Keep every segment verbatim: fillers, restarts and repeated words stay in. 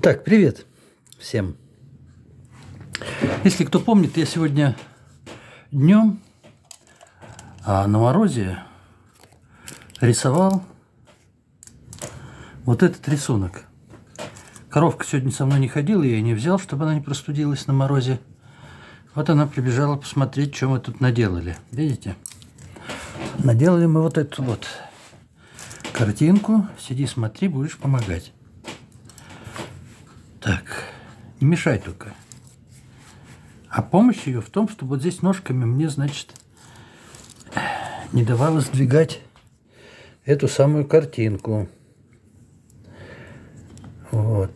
Так, привет всем. Если кто помнит, я сегодня днем а на морозе рисовал вот этот рисунок. Коровка сегодня со мной не ходила, я ее не взял, чтобы она не простудилась на морозе. Вот она прибежала посмотреть, что мы тут наделали. Видите? Наделали мы вот эту вот картинку. Сиди, смотри, будешь помогать. Так, не мешай только. А помощь ее в том, что вот здесь ножками мне, значит, не давало сдвигать эту самую картинку. Вот.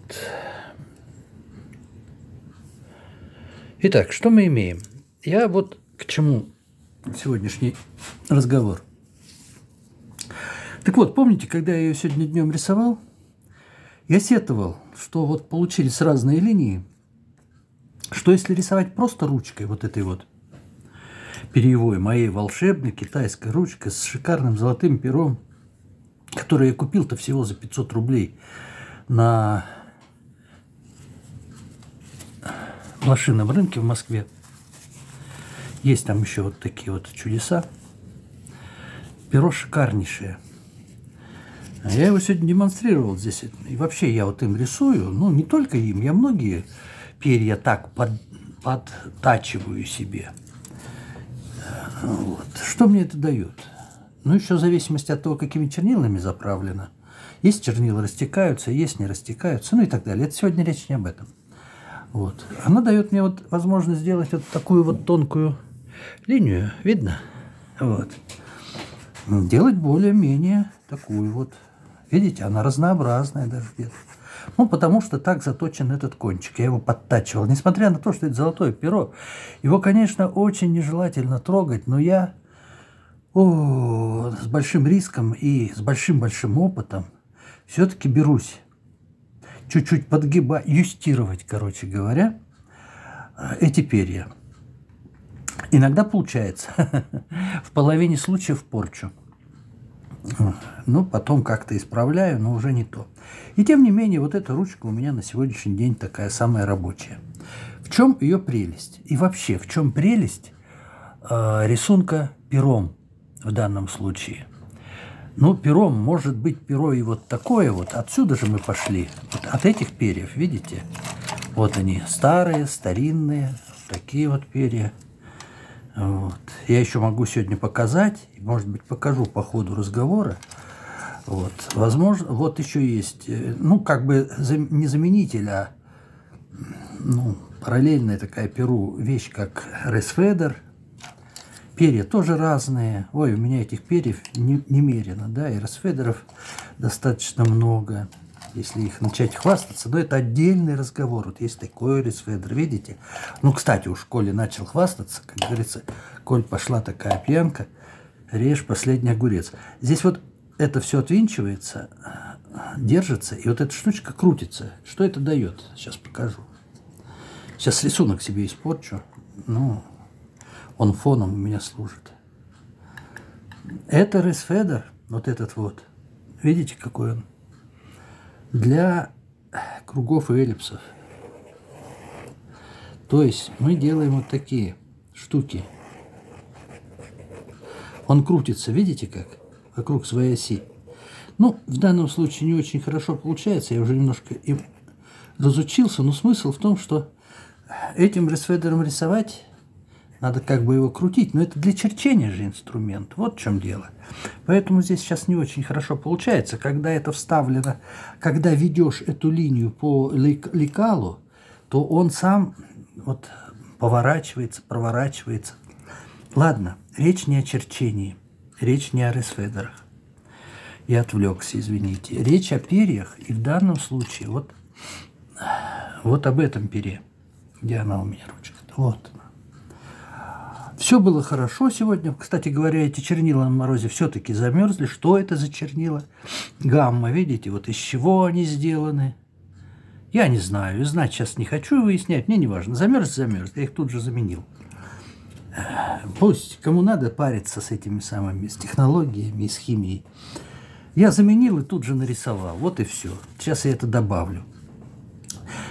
Итак, что мы имеем? Я вот к чему сегодняшний разговор. Так вот, помните, когда я ее сегодня днем рисовал, я сетовал, что вот получились разные линии, что если рисовать просто ручкой, вот этой вот перьевой, моей волшебной китайской ручкой с шикарным золотым пером, который я купил-то всего за пятьсот рублей на блошином рынке в Москве. Есть там еще вот такие вот чудеса. Перо шикарнейшее. Я его сегодня демонстрировал здесь. И вообще я вот им рисую. Ну, не только им. Я многие перья так под, подтачиваю себе. Вот. Что мне это дает? Ну, еще в зависимости от того, какими чернилами заправлено. Есть чернила растекаются, есть не растекаются, ну и так далее. Это сегодня речь не об этом. Вот. Она дает мне вот возможность сделать вот такую вот тонкую линию. Видно? Вот. Делать более-менее такую вот. Видите, она разнообразная даже где-то. Ну, потому что так заточен этот кончик. Я его подтачивал. Несмотря на то, что это золотое перо, его, конечно, очень нежелательно трогать, но я о, с большим риском и с большим-большим опытом все-таки берусь чуть-чуть подгибать, юстировать, короче говоря, эти перья. Иногда получается. В половине случаев порчу. Ну, потом как-то исправляю, но уже не то. И тем не менее, вот эта ручка у меня на сегодняшний день такая самая рабочая. В чем ее прелесть? И вообще, в чем прелесть э, рисунка пером в данном случае? Ну, пером может быть перо и вот такое вот. Отсюда же мы пошли. Вот от этих перьев, видите? Вот они, старые, старинные, такие вот перья. Вот. Я еще могу сегодня показать, может быть, покажу по ходу разговора. Вот. Возможно, вот еще есть, ну, как бы не заменитель, а ну, параллельная такая перу вещь, как ресфедер. Перья тоже разные. Ой, у меня этих перьев не, немерено, да, и ресфедеров достаточно много. Если их начать хвастаться, но это отдельный разговор. Вот есть такой ресфедер, видите? Ну, кстати, уж Коля начал хвастаться, как говорится, коль пошла такая пьянка, режь последний огурец. Здесь вот это все отвинчивается, держится, и вот эта штучка крутится. Что это дает? Сейчас покажу. Сейчас рисунок себе испорчу. Ну, он фоном у меня служит. Это ресфедер, вот этот вот. Видите, какой он? Для кругов и эллипсов. То есть мы делаем вот такие штуки. Он крутится, видите как? Вокруг своей оси. Ну, в данном случае не очень хорошо получается. Я уже немножко им разучился. Но смысл в том, что этим ресфедером рисовать надо как бы его крутить. Но это для черчения же инструмент. Вот в чем дело. Поэтому здесь сейчас не очень хорошо получается. Когда это вставлено, когда ведешь эту линию по лекалу, то он сам вот поворачивается, проворачивается. Ладно, речь не о черчении, речь не о ресфедерах. Я отвлекся, извините. Речь о перьях, и в данном случае вот, вот об этом пере. Где она у меня, ручка-то? Вот она. Все было хорошо сегодня. Кстати говоря, эти чернила на морозе все-таки замерзли. Что это за чернила? Гамма, видите, вот из чего они сделаны? Я не знаю. И знать сейчас не хочу выяснять. Мне не важно. Замерз, замерз. Я их тут же заменил. Пусть кому надо париться с этими самыми, с технологиями и с химией. Я заменил и тут же нарисовал. Вот и все. Сейчас я это добавлю.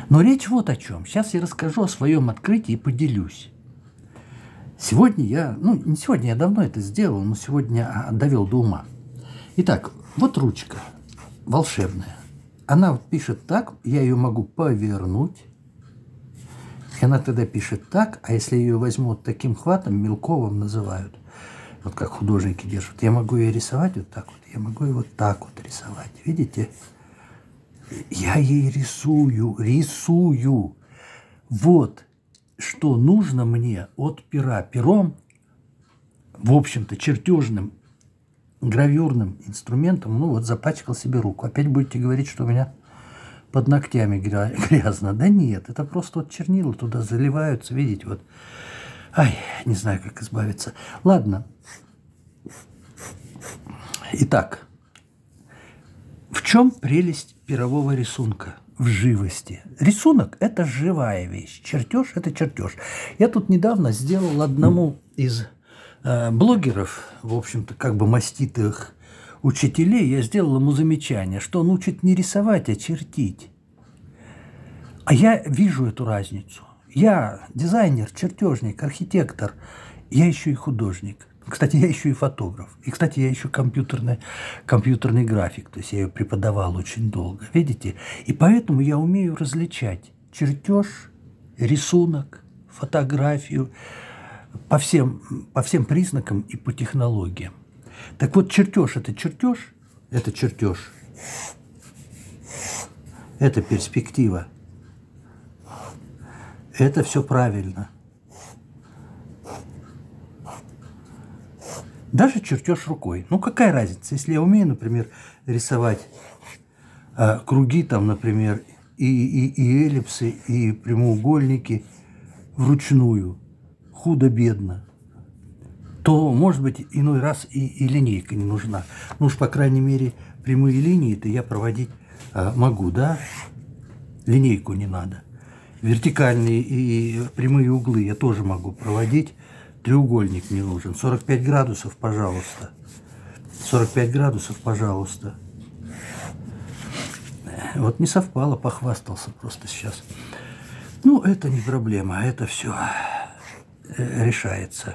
Но речь вот о чем. Сейчас я расскажу о своем открытии и поделюсь. Сегодня я, ну не сегодня, я давно это сделал, но сегодня довел до ума. Итак, вот ручка волшебная. Она пишет так, я ее могу повернуть. И она тогда пишет так, а если ее возьму вот таким хватом, мелковым называют, вот как художники держат, я могу ее рисовать вот так вот, я могу ее вот так вот рисовать. Видите? Я ей рисую, рисую. Вот что нужно мне от пера. Пером, в общем-то, чертежным, гравюрным инструментом, ну вот запачкал себе руку. Опять будете говорить, что у меня под ногтями грязно. Да нет, это просто вот чернила туда заливаются, видите, вот. Ай, не знаю, как избавиться. Ладно. Итак, в чем прелесть перового рисунка? В живости. Рисунок – это живая вещь. Чертеж – это чертеж. Я тут недавно сделал одному из э, блогеров, в общем-то, как бы маститых учителей, я сделал ему замечание, что он учит не рисовать, а чертить. А я вижу эту разницу. Я дизайнер, чертежник, архитектор, я еще и художник. Кстати, я еще и фотограф. И, кстати, я еще компьютерный, компьютерный график. То есть я ее преподавал очень долго. Видите? И поэтому я умею различать чертеж, рисунок, фотографию по всем, по всем признакам и по технологиям. Так вот, чертеж – это чертеж, это чертеж, это перспектива. Это все правильно. Даже чертеж рукой. Ну, какая разница, если я умею, например, рисовать э, круги, там, например, и, и, и эллипсы, и прямоугольники вручную, худо-бедно, то, может быть, иной раз и, и линейка не нужна. Ну уж, по крайней мере, прямые линии-то я проводить э, могу, да? Линейку не надо. Вертикальные и прямые углы я тоже могу проводить. Треугольник не нужен. сорок пять градусов, пожалуйста. сорок пять градусов, пожалуйста. Вот не совпало, похвастался просто сейчас. Ну, это не проблема, это все решается.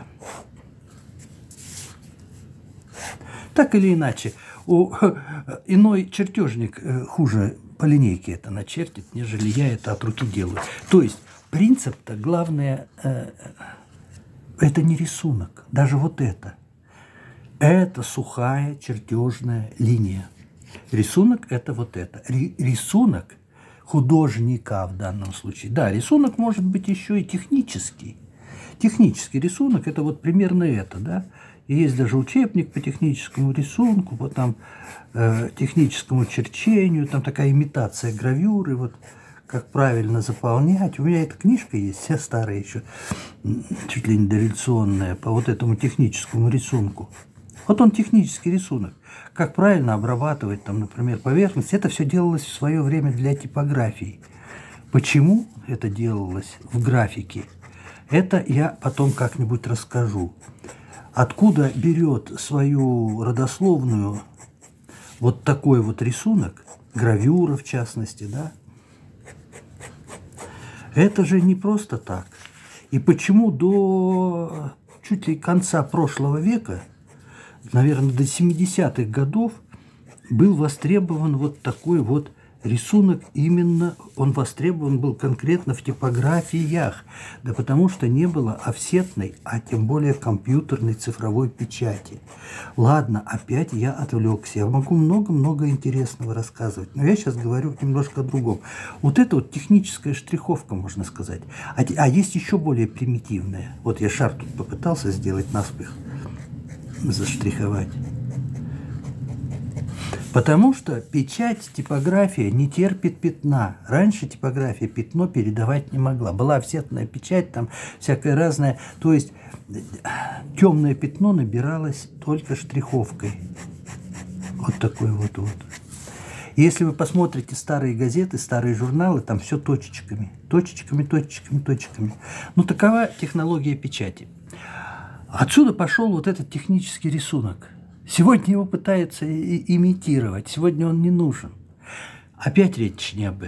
Так или иначе, у, иной чертежник хуже по линейке это начертит, нежели я это от руки делаю. То есть принцип-то главное, э, это не рисунок, даже вот это. Это сухая чертежная линия. Рисунок – это вот это. Ри рисунок художника в данном случае. Да, рисунок может быть еще и технический. Технический рисунок – это вот примерно это, да. И есть даже учебник по техническому рисунку, по там, э, техническому черчению, там такая имитация гравюры, вот как правильно заполнять. У меня эта книжка есть, вся старая еще, чуть ли не дореволюционная, по вот этому техническому рисунку. Вот он технический рисунок. Как правильно обрабатывать, там, например, поверхность. Это все делалось в свое время для типографии. Почему это делалось в графике? Это я потом как-нибудь расскажу. Откуда берет свою родословную вот такой вот рисунок, гравюра в частности, да? Это же не просто так. И почему до чуть ли конца прошлого века, наверное, до семидесятых годов, был востребован вот такой вот рисунок, именно он востребован был конкретно в типографиях, да потому что не было офсетной, а тем более компьютерной цифровой печати. Ладно, опять я отвлекся, я могу много-много интересного рассказывать, но я сейчас говорю немножко о другом. Вот это вот техническая штриховка, можно сказать, а, а есть еще более примитивная. Вот я шар тут попытался сделать наспех, заштриховать. Потому что печать, типография не терпит пятна. Раньше типография пятно передавать не могла. Была офсетная печать, там всякое разное. То есть темное пятно набиралось только штриховкой. Вот такой вот вот. И если вы посмотрите старые газеты, старые журналы, там все точечками. Точечками, точечками, точечками. Ну, такова технология печати. Отсюда пошел вот этот технический рисунок. Сегодня его пытаются имитировать, сегодня он не нужен. Опять речь не об этом.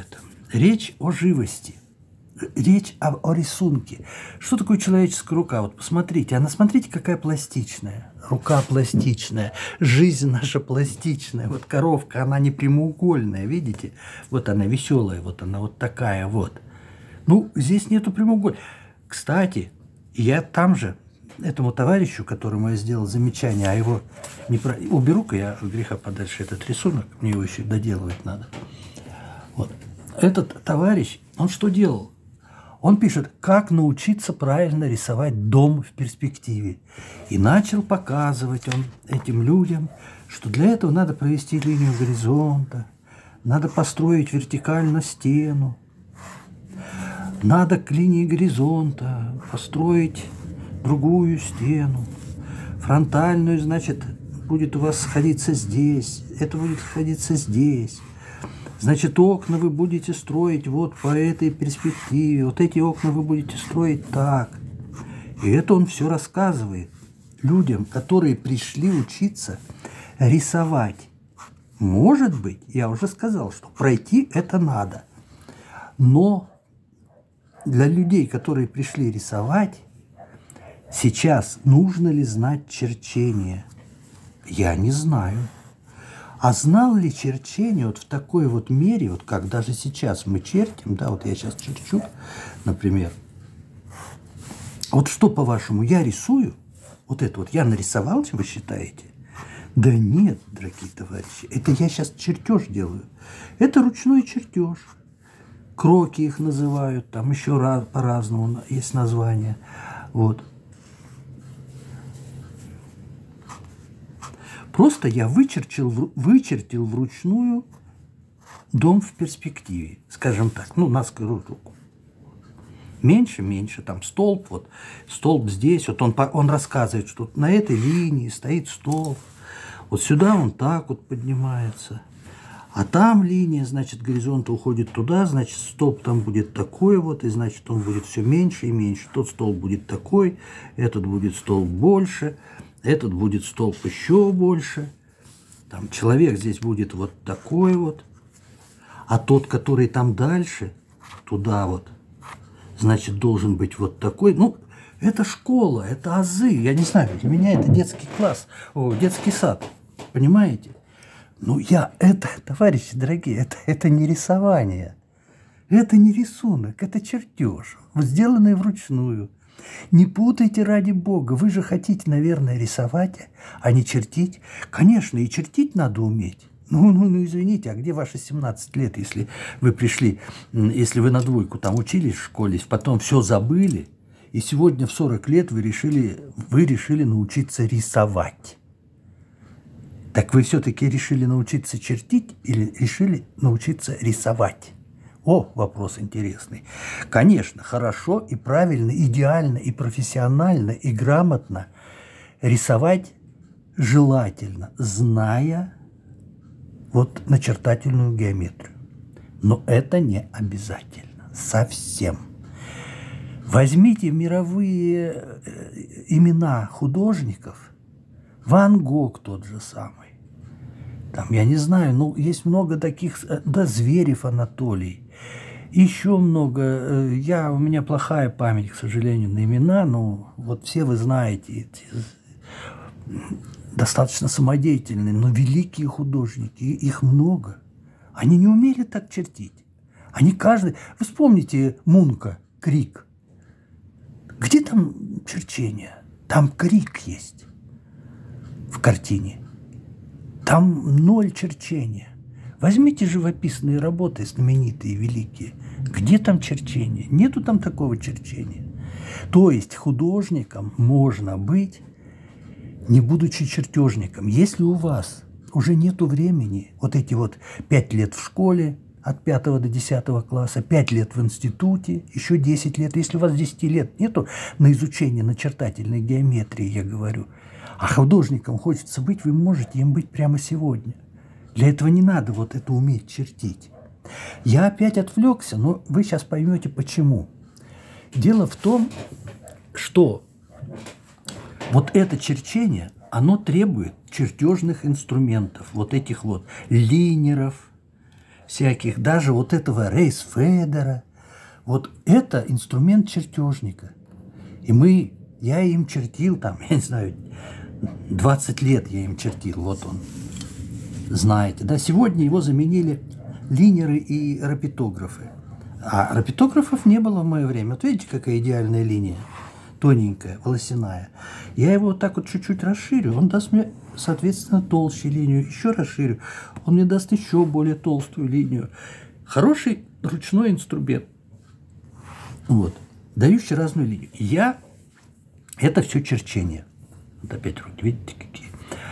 Речь о живости. Речь о, о рисунке. Что такое человеческая рука? Вот посмотрите, она, смотрите, какая пластичная. Рука пластичная, жизнь наша пластичная. Вот коровка, она не прямоугольная, видите? Вот она веселая, вот она вот такая вот. Ну, здесь нету прямоугольника. Кстати, я там же этому товарищу, которому я сделал замечание, а его не про... уберу-ка я греха подальше этот рисунок, мне его еще доделывать надо. Вот. Этот товарищ, он что делал? Он пишет, как научиться правильно рисовать дом в перспективе. И начал показывать он этим людям, что для этого надо провести линию горизонта, надо построить вертикально стену, надо к линии горизонта построить другую стену. Фронтальную, значит, будет у вас сходиться здесь, это будет сходиться здесь. Значит, окна вы будете строить вот по этой перспективе, вот эти окна вы будете строить так. И это он все рассказывает людям, которые пришли учиться рисовать. Может быть, я уже сказал, что пройти это надо. Но для людей, которые пришли рисовать, сейчас нужно ли знать черчение? Я не знаю. А знал ли черчение вот в такой вот мере, вот как даже сейчас мы чертим, да, вот я сейчас черчу, например. Вот что, по-вашему, я рисую? Вот это вот я нарисовал, вы считаете? Да нет, дорогие товарищи, это я сейчас чертеж делаю. Это ручной чертеж. Кроки их называют, там еще раз, по-разному есть названия. Вот. Просто я вычертил, вычертил вручную дом в перспективе, скажем так, ну, на скорую руку. Меньше, меньше, там столб, вот, столб здесь, вот он, он рассказывает, что на этой линии стоит столб, вот сюда он так вот поднимается, а там линия, значит, горизонта уходит туда, значит, столб там будет такой вот, и, значит, он будет все меньше и меньше, тот столб будет такой, этот будет столб больше, этот будет столб еще больше. Там человек здесь будет вот такой вот. А тот, который там дальше, туда вот, значит, должен быть вот такой. Ну, это школа, это азы. Я не знаю, для меня это детский класс, о, детский сад. Понимаете? Ну, я, это, товарищи дорогие, это, это не рисование. Это не рисунок, это чертеж, сделанный вручную. Не путайте, ради бога, вы же хотите, наверное, рисовать, а не чертить. Конечно, и чертить надо уметь. Ну, ну, ну, извините, а где ваши семнадцать лет, если вы пришли, если вы на двойку там учились в школе, потом все забыли, и сегодня в сорок лет вы решили, вы решили научиться рисовать. Так вы все-таки решили научиться чертить или решили научиться рисовать? О, вопрос интересный. Конечно, хорошо и правильно, идеально и профессионально и грамотно рисовать желательно, зная вот начертательную геометрию. Но это не обязательно. Совсем. Возьмите мировые имена художников. Ван Гог тот же самый. Там, я не знаю, ну, есть много таких, да, Зверев Анатолий. Еще много. Я, у меня плохая память, к сожалению, на имена, но вот все вы знаете, достаточно самодеятельные, но великие художники, их много. Они не умели так чертить. Они каждый... Вы вспомните Мунка, Крик. Где там черчение? Там крик есть в картине. Там ноль черчения. Возьмите живописные работы, знаменитые, великие. Где там черчение? Нету там такого черчения. То есть художником можно быть, не будучи чертежником. Если у вас уже нету времени, вот эти вот пять лет в школе, от пятого до десятого класса, пять лет в институте, еще десять лет. Если у вас десяти лет нету на изучение начертательной геометрии, я говорю, а художником хочется быть, вы можете им быть прямо сегодня. Для этого не надо вот это уметь чертить. Я опять отвлекся, но вы сейчас поймете, почему. Дело в том, что вот это черчение, оно требует чертежных инструментов, вот этих вот линеров, всяких, даже вот этого Рейсфедера. Вот это инструмент чертежника. И мы, я им чертил там, я не знаю, двадцать лет я им чертил, вот он, знаете, да, сегодня его заменили линеры и рапитографы. А рапитографов не было в мое время. Вот видите, какая идеальная линия, тоненькая, волосяная. Я его вот так вот чуть-чуть расширю, он даст мне, соответственно, толще линию, еще расширю, он мне даст еще более толстую линию. Хороший ручной инструмент, вот, дающий разную линию. Я, это все черчение. Вот опять руки, видите, какие.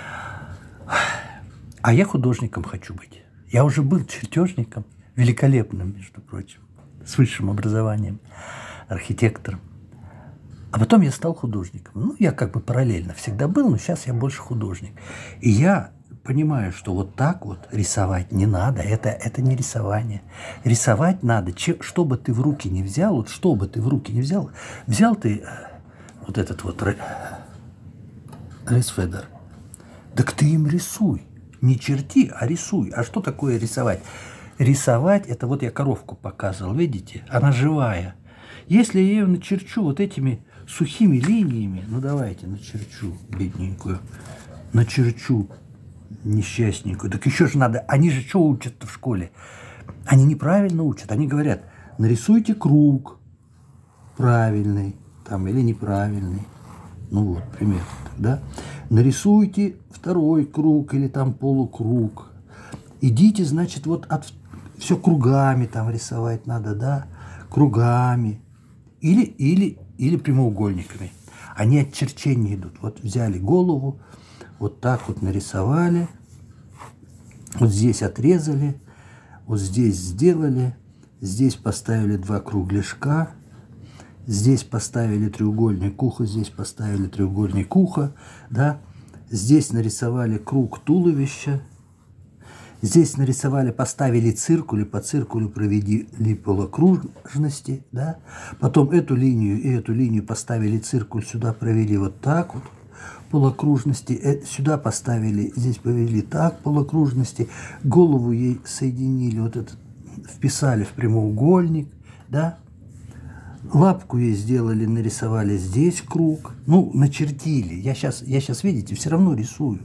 А я художником хочу быть. Я уже был чертежником, великолепным, между прочим, с высшим образованием, архитектором. А потом я стал художником. Ну, я как бы параллельно всегда был, но сейчас я больше художник. И я понимаю, что вот так вот рисовать не надо. Это, это не рисование. Рисовать надо, че, что бы ты в руки не взял, вот что бы ты в руки не взял, взял ты вот этот вот Рейсфедер, так ты им рисуй. Не черти, а рисуй. А что такое рисовать? Рисовать, это вот я коровку показывал, видите? Она живая. Если я ее начерчу вот этими сухими линиями, ну давайте начерчу бедненькую, начерчу несчастненькую. Так еще же надо, они же что учат в школе? Они неправильно учат. Они говорят, нарисуйте круг правильный там или неправильный. Ну вот, примерно, да? Нарисуйте второй круг или там полукруг. Идите, значит, вот от, все кругами там рисовать надо, да? Кругами. Или, или, или прямоугольниками. Они от черчения идут. Вот взяли голову, вот так вот нарисовали, вот здесь отрезали, вот здесь сделали, здесь поставили два кругляшка, здесь поставили треугольник ухо, здесь поставили треугольник ухо, да, здесь нарисовали круг туловища, здесь нарисовали, поставили циркуль, и по циркулю провели полукружности, да, потом эту линию и эту линию поставили циркуль, сюда провели вот так вот, полукружности, сюда поставили, здесь провели так, полукружности, голову ей соединили, вот этот, вписали в прямоугольник, да, лапку ей сделали, нарисовали здесь круг, ну, начертили, я сейчас, я сейчас, видите, все равно рисую,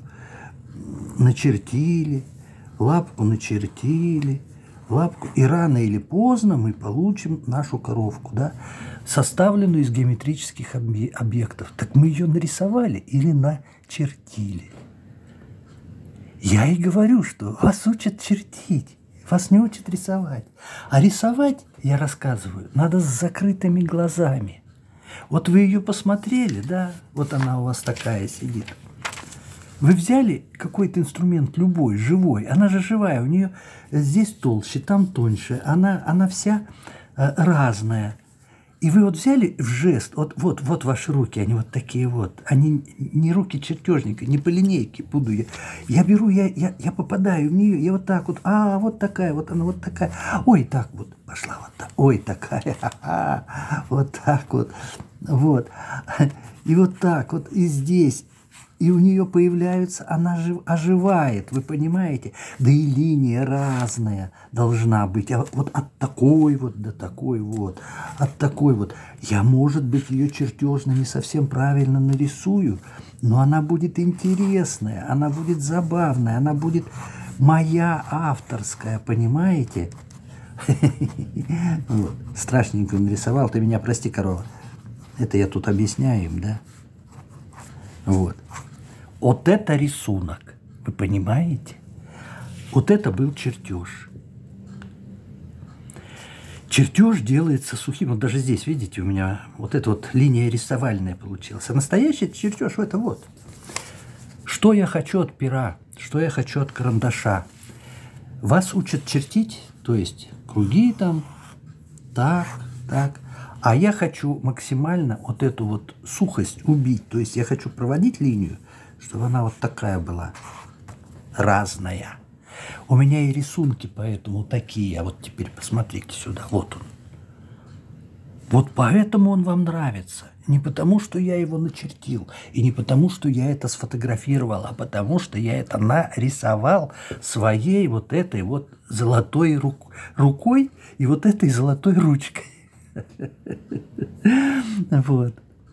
начертили, лапку начертили, лапку, и рано или поздно мы получим нашу коровку, да, составленную из геометрических объектов. Так мы ее нарисовали или начертили? Я и говорю, что вас учат чертить, вас не учат рисовать. А рисовать, я рассказываю, надо с закрытыми глазами. Вот вы ее посмотрели, да, вот она у вас такая сидит. Вы взяли какой-то инструмент, любой, живой, она же живая, у нее здесь толще, там тоньше, она, она вся э, разная. И вы вот взяли в жест, вот, вот, вот ваши руки, они вот такие вот, они не руки чертежника, не по линейке буду я. Я беру, я, я, я попадаю в нее, я вот так вот, а, вот такая, вот она вот такая, ой, так вот, пошла вот так, ой, такая, вот так вот, вот. И вот так вот, и здесь. И у нее появляются, она жив, оживает, вы понимаете? Да и линия разная должна быть. А вот от такой вот до такой вот, от такой вот. Я, может быть, ее чертежно не совсем правильно нарисую, но она будет интересная, она будет забавная, она будет моя авторская, понимаете? Страшненько нарисовал, ты меня прости, корова. Это я тут объясняю им, да? Вот. Вот это рисунок, вы понимаете? Вот это был чертеж. Чертеж делается сухим. Вот даже здесь, видите, у меня вот эта вот линия рисовальная получилась. А настоящий чертеж – это вот. Что я хочу от пера, что я хочу от карандаша. Вас учат чертить, то есть круги там, так, так. А я хочу максимально вот эту вот сухость убить. То есть я хочу проводить линию, чтобы она вот такая была, разная. У меня и рисунки поэтому такие. А вот теперь посмотрите сюда. Вот он. Вот поэтому он вам нравится. Не потому, что я его начертил, и не потому, что я это сфотографировал, а потому, что я это нарисовал своей вот этой вот золотой рук, рукой и вот этой золотой ручкой. Вот.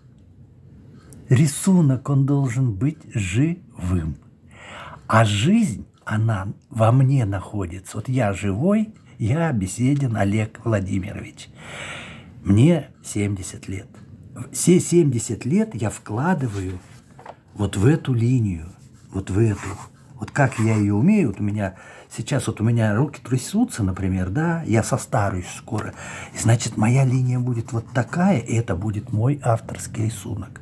Рисунок, он должен быть живым. А жизнь, она во мне находится. Вот я живой, я Беседин Олег Владимирович. Мне семьдесят лет. Все семьдесят лет я вкладываю вот в эту линию, вот в эту. Вот как я ее умею, вот у меня сейчас вот у меня руки трясутся, например, да, я состарюсь скоро. И значит, моя линия будет вот такая, и это будет мой авторский рисунок.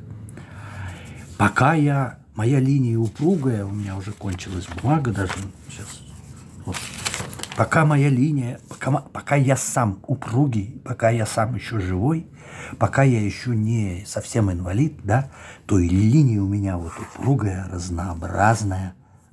Пока я, моя линия упругая, у меня уже кончилась бумага даже, сейчас, вот. Пока моя линия, пока, пока я сам упругий, пока я сам еще живой, пока я еще не совсем инвалид, да, то и линия у меня вот упругая, разнообразная,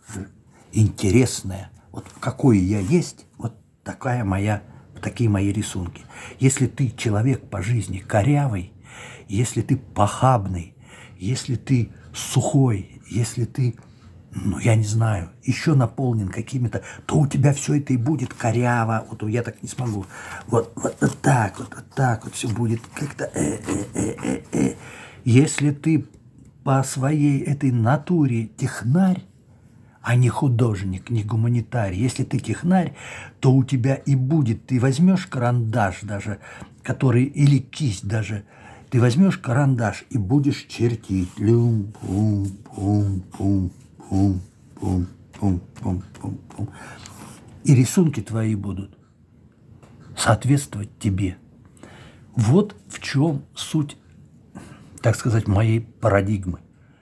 интересная. Вот какой я есть, вот такая моя, такие мои рисунки. Если ты человек по жизни корявый, если ты похабный, если ты сухой, если ты, ну, я не знаю, еще наполнен какими-то, то у тебя все это и будет коряво. Вот я так не смогу. Вот, вот, вот так вот, вот так вот все будет как-то э, э, э, э, э. Если ты по своей этой натуре технарь, а не художник, не гуманитарий, если ты технарь, то у тебя и будет, ты возьмешь карандаш даже, который, или кисть даже, ты возьмешь карандаш и будешь чертить. Люм, пум, пум, пум. Пум, пум, пум, пум, пум, пум. И рисунки твои будут соответствовать тебе. Вот в чем суть, так сказать, моей парадигмы.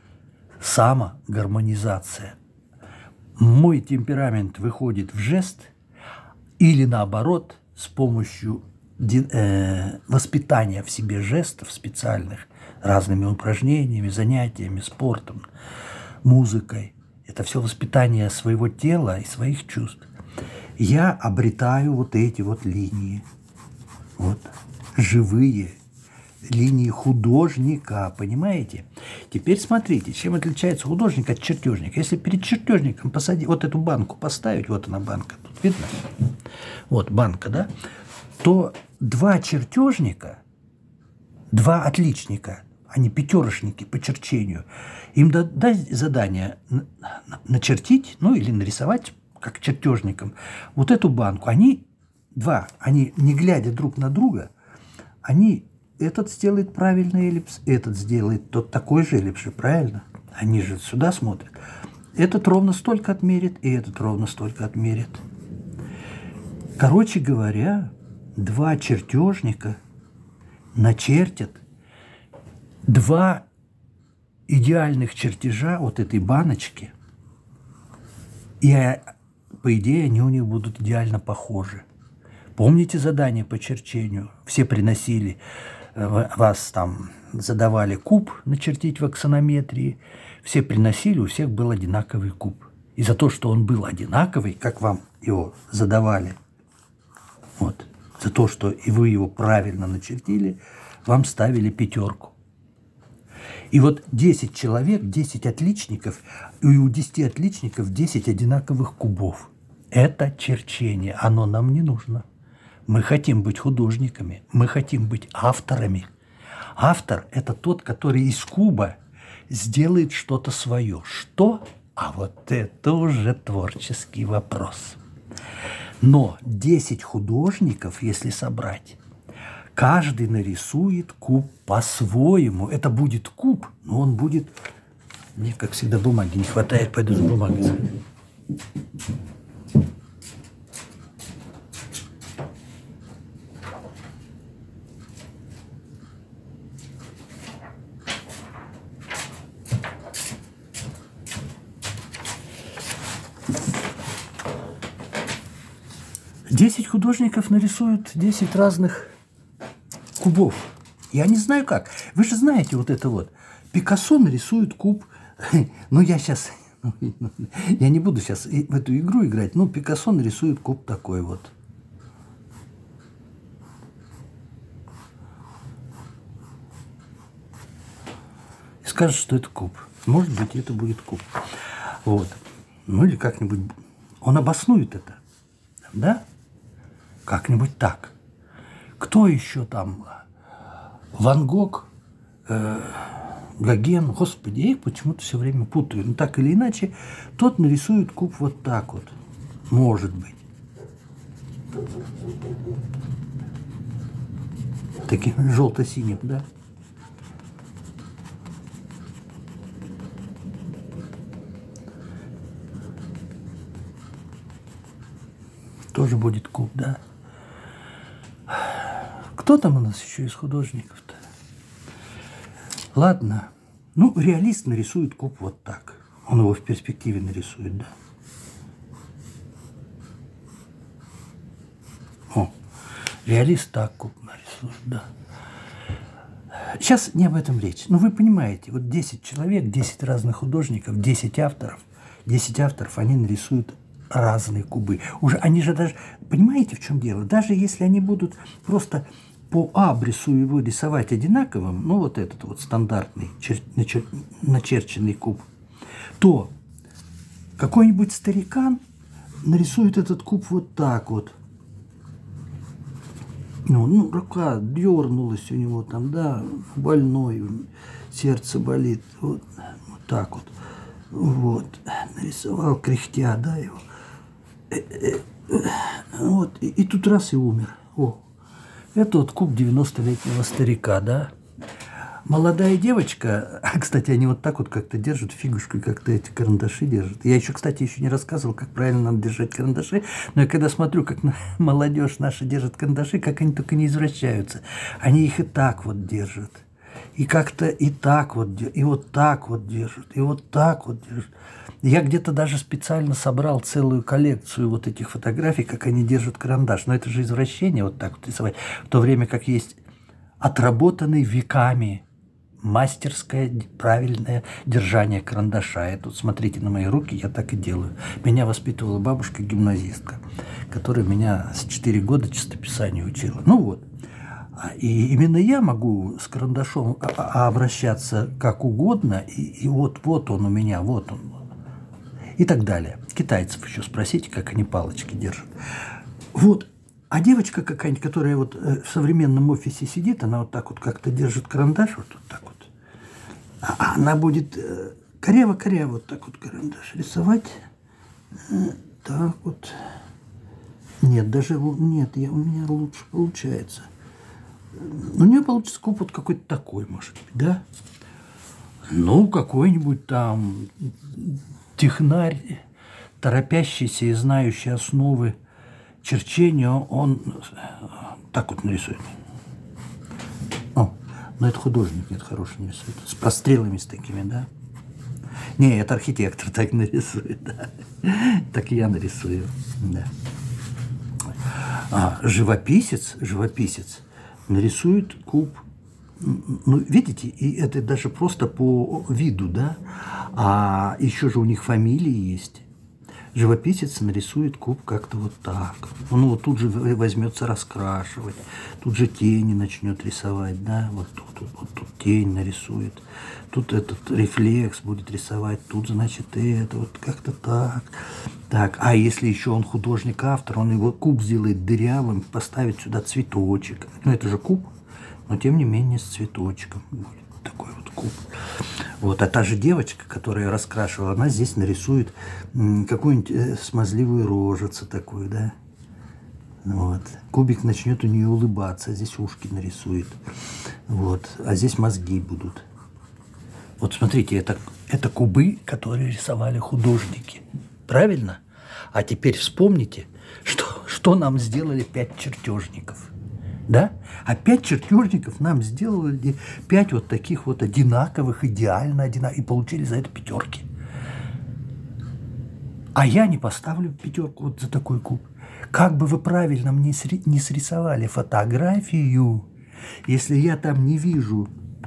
Самогармонизация. Мой темперамент выходит в жест или наоборот с помощью э, воспитания в себе жестов специальных, разными упражнениями, занятиями, спортом, музыкой. Это все воспитание своего тела и своих чувств. Я обретаю вот эти вот линии. Вот. Живые линии художника, понимаете? Теперь смотрите, чем отличается художник от чертежника. Если перед чертежником посадить, вот эту банку поставить, вот она банка, тут видно? Вот банка, да? То два чертежника, два отличника, они пятерошники по черчению, им дать задание начертить, ну или нарисовать, как чертежникам, вот эту банку. Они, два, они, не глядя друг на друга, они, этот сделает правильный эллипс, этот сделает тот такой же эллипс, правильно? Они же сюда смотрят. Этот ровно столько отмерит, и этот ровно столько отмерит. Короче говоря, два чертежника начертят два идеальных чертежа вот этой баночки, и, по идее, они у них будут идеально похожи. Помните задание по черчению? Все приносили, вас там задавали куб начертить в аксонометрии, все приносили, у всех был одинаковый куб. И за то, что он был одинаковый, как вам его задавали, вот, за то, что и вы его правильно начертили, вам ставили пятерку. И вот десять человек, десять отличников, и у десяти отличников десять одинаковых кубов. Это черчение, оно нам не нужно. Мы хотим быть художниками, мы хотим быть авторами. Автор – это тот, который из куба сделает что-то свое. Что? А вот это уже творческий вопрос. Но десять художников, если собрать, каждый нарисует куб по-своему. Это будет куб, но он будет... Мне, как всегда, бумаги не хватает, пойду за бумагой. Десять художников нарисуют десять разных кубов. Я не знаю как. Вы же знаете вот это вот. Пикассо нарисует куб. Ну, я сейчас... Я не буду сейчас в эту игру играть. Ну, Пикассо нарисует куб такой вот. скажет, что это куб. Может быть, это будет куб. Вот. Ну или как-нибудь он обоснует это. Да? Как-нибудь так. Кто еще там? Ван Гог, э, Гоген, господи, я их почему-то все время путаю. Но так или иначе, тот нарисует куб вот так вот. Может быть. Таким желто-синим, да? Тоже будет куб, да? Кто там у нас еще из художников-то? Ладно. Ну, реалист нарисует куб вот так. Он его в перспективе нарисует, да? О, реалист так куб нарисует, да. Сейчас не об этом речь. Но вы понимаете, вот десять человек, десять разных художников, десять авторов, десять авторов, они нарисуют разные кубы. Уже они же даже, понимаете, в чем дело? Даже если они будут просто по абрису его рисовать одинаковым, ну вот этот вот стандартный чер- начер- начерченный куб, то какой-нибудь старикан нарисует этот куб вот так вот. Ну, ну, рука дернулась у него там, да, больной, сердце болит, вот, вот так вот. Вот, нарисовал кряхтя, да, его. Вот, и, и тут раз и умер. О, это вот куб девяностолетнего старика, да. Молодая девочка, кстати, они вот так вот как-то держат фигушку, и как-то эти карандаши держат. Я еще, кстати, еще не рассказывал, как правильно надо держать карандаши, но я когда смотрю, как молодежь наша держит карандаши, как они только не извращаются. Они их и так вот держат. И как-то и так вот, и вот так вот держат, и вот так вот держат. Я где-то даже специально собрал целую коллекцию вот этих фотографий, как они держат карандаш. Но это же извращение вот так вот рисовать. В то время как есть отработанный веками мастерское правильное держание карандаша. И тут смотрите на мои руки, я так и делаю. Меня воспитывала бабушка-гимназистка, которая меня с четырех года чистописанию учила. Ну вот. И именно я могу с карандашом обращаться как угодно, и, и вот-вот он у меня, вот он. И так далее. Китайцев еще спросите, как они палочки держат. Вот. А девочка какая-нибудь, которая вот в современном офисе сидит, она вот так вот как-то держит карандаш, вот, вот так вот. А она будет коряво-коряво вот так вот карандаш рисовать. Так вот. Нет, даже нет, я, у меня лучше получается. У нее получится куб вот какой-то такой, может быть, да? Ну, какой-нибудь там технарь, торопящийся и знающий основы черчения, он так вот нарисует. О, но это художник, нет, хороший нарисует. С прострелами с такими, да? Не, это архитектор так нарисует, да. Так я нарисую, да. А живописец, живописец нарисует куб. Ну, видите, и это даже просто по виду, да? А еще же у них фамилии есть. Живописец нарисует куб как-то вот так. Он вот тут же возьмется раскрашивать, тут же тени начнет рисовать, да? Вот тут, вот, вот тут тень нарисует, тут этот рефлекс будет рисовать, тут, значит, это вот как-то так. Так, а если еще он художник-автор, он его куб сделает дырявым, поставит сюда цветочек. Ну, это же куб. Но, тем не менее, с цветочком будет такой вот куб. Вот. А та же девочка, которая раскрашивала, она здесь нарисует какую-нибудь смазливую рожицу такую, да. Вот. Кубик начнет у нее улыбаться, здесь ушки нарисует. Вот. А здесь мозги будут. Вот смотрите, это, это кубы, которые рисовали художники. Правильно? А теперь вспомните, что, что нам сделали пять чертежников. Да? А пять чертежников нам сделали пять вот таких вот одинаковых, идеально одинаковых, и получили за это пятерки. А я не поставлю пятерку вот за такой куб. Как бы вы правильно мне не срисовали фотографию, если я там не вижу